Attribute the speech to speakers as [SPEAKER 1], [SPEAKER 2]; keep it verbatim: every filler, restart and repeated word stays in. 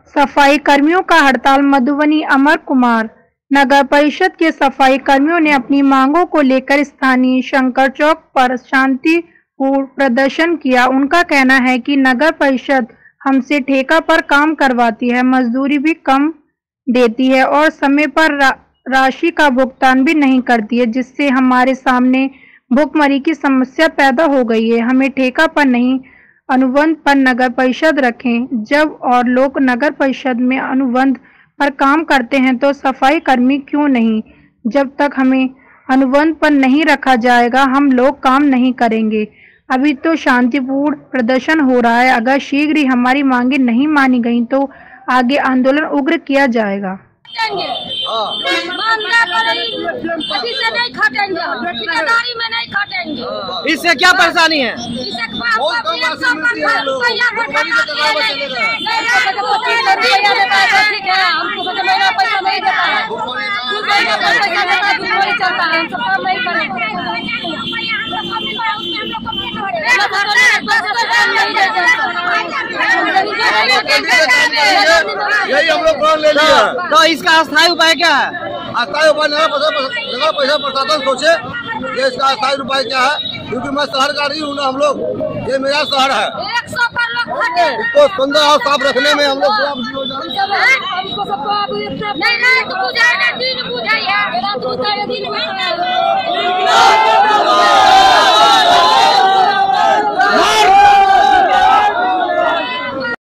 [SPEAKER 1] सफाई कर्मियों का हड़ताल। मधुबनी। अमर कुमार। नगर परिषद के सफाई कर्मियों ने अपनी मांगों को लेकर स्थानीय शंकर चौक पर शांतिपूर्ण प्रदर्शन किया। उनका कहना है कि नगर परिषद हमसे ठेका पर काम करवाती है, मजदूरी भी कम देती है और समय पर रा, राशि का भुगतान भी नहीं करती है, जिससे हमारे सामने भुखमरी की समस्या पैदा हो गई है। हमें ठेका पर नहीं, अनुबंध पर नगर परिषद रखें। जब और लोग नगर परिषद में अनुबंध पर काम करते हैं तो सफाई कर्मी क्यों नहीं? जब तक हमें अनुबंध पर नहीं रखा जाएगा, हम लोग काम नहीं करेंगे। अभी तो शांतिपूर्ण प्रदर्शन हो रहा है, अगर शीघ्र ही हमारी मांगे नहीं मानी गई तो आगे आंदोलन उग्र किया जाएगा।
[SPEAKER 2] इससे क्या परेशानी है?
[SPEAKER 3] यही हम लोग ले लिया।
[SPEAKER 2] तो इसका अस्थायी उपाय क्या है?
[SPEAKER 3] अस्थायी उपाय नगर परिषद प्रशासन सोचे ये इसका अस्थायी उपाय क्या है, क्योंकि मैं शहर का नहीं हूँ ना, हम लोग ये मेरा शहर है, इसको सुंदर और साफ रखने में हम लोग